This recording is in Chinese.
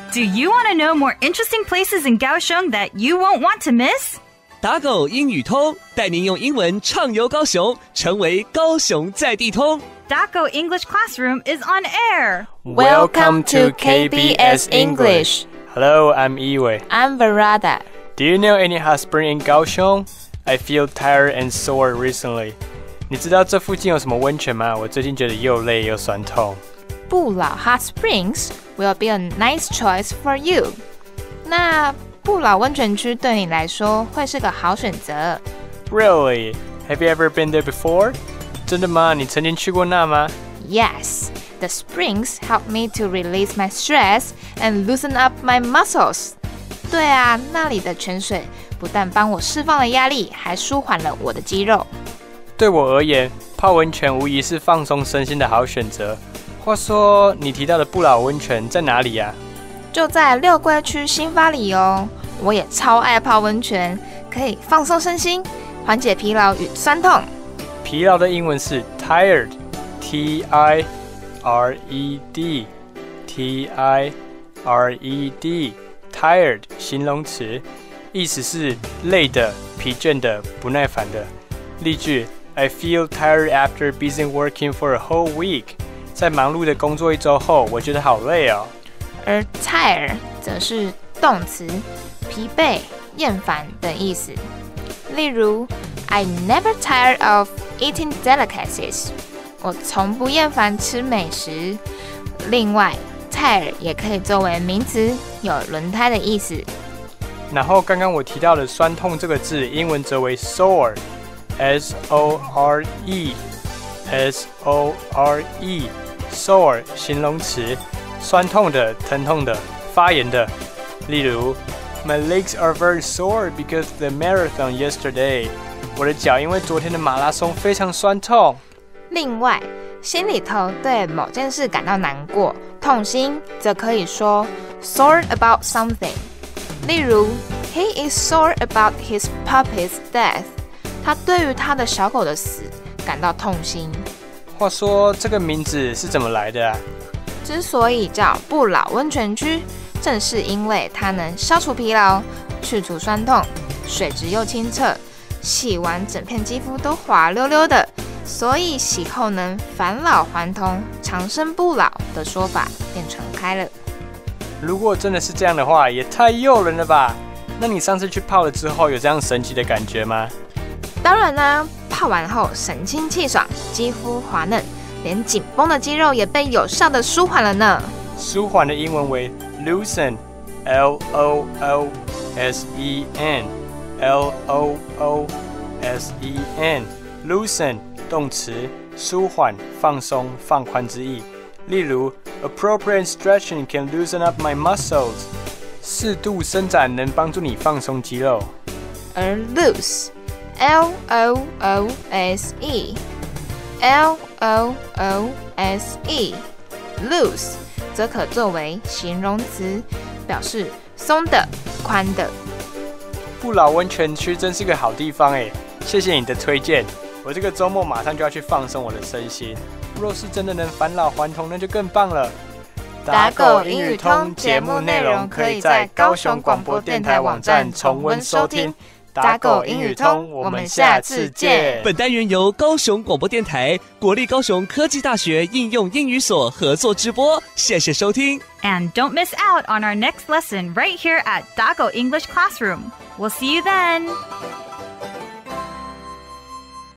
Do you want to know more interesting places in Kaohsiung that you won't want to miss? 打狗英语通，带您用英文畅游高雄，成为高雄在地通。 DACO English Classroom is on air. Welcome to KBS English. Hello, I'm Iwei. I'm Verada. Do you know any hot spring in Kaohsiung? I feel tired and sore recently. 你知道这附近有什么温泉吗？我最近觉得又累又酸痛。 不老 Hot Springs will be a nice choice for you. 那不老温泉区对你来说会是个好选择。 Really? Have you ever been there before? 真的吗？你曾经去过那吗？ Yes, the springs help me to release my stress and loosen up my muscles. 对啊，那里的泉水不但帮我释放了压力，还舒缓了我的肌肉。 对我而言，泡温泉无疑是放松身心的好选择。话说，你提到的不老温泉在哪里呀？ 就在六龟区新发里哦。我也超爱泡温泉，可以放松身心，缓解疲劳与酸痛。 疲劳的英文是 tired, T-I-R-E-D, T-I-R-E-D, tired 形容词，意思是累的、疲倦的、不耐烦的。例句 I feel tired after busy working for a whole week. 在忙碌的工作一周后，我觉得好累哦。 而 tire 则是动词，疲惫、厌烦的意思。例如 I never tired of eating delicacies. 我从不厌烦吃美食。另外 tire 也可以作为名词，有轮胎的意思。 然后刚刚我提到的酸痛这个字，英文则为 sore, S-O-R-E, S-O-R-E, sore 形容词，酸痛的、疼痛的、发炎的。例如 My legs are very sore because of the marathon yesterday. 我的脚因为昨天的马拉松非常酸痛。 另外，心里头对某件事感到难过、痛心，则可以说 sore about something。例如 He is sore about his puppy's death. 他对于他的小狗的死感到痛心。 话说这个名字是怎么来的啊？ 之所以叫不老温泉区，正是因为它能消除疲劳、去除酸痛，水质又清澈，洗完整片肌肤都滑溜溜的，所以洗后能返老还童、长生不老的说法便传开了。 如果真的是这样的话，也太诱人了吧？那你上次去泡了之后，有这样神奇的感觉吗？ 当然啦，泡完后神清气爽，肌肤滑嫩，连紧绷的肌肉也被有效的舒缓了呢。 舒缓的英文为 loosen, L-O-O-S-E-N, L-O-O-S-E-N, loosen 动词，舒缓、放松、放宽之意。例如 appropriate stretching can loosen up my muscles. 适度伸展能帮助你放松肌肉。 而 loose, L-O-O-S-E, L-O-O-S-E, loose 则可作为形容词，表示松的、宽的。 不老温泉区真是个好地方耶，谢谢你的推荐。我这个周末马上就要去放松我的身心。若是真的能返老还童，那就更棒了。 打狗英语通节目内容可以在高雄广播电台网站重温收听。打狗英语通，我们下次见。 本单元由高雄广播电台、国立高雄科技大学应用英语所合作直播，谢谢收听。 And don't miss out on our next lesson right here at DACO English Classroom. We'll see you then.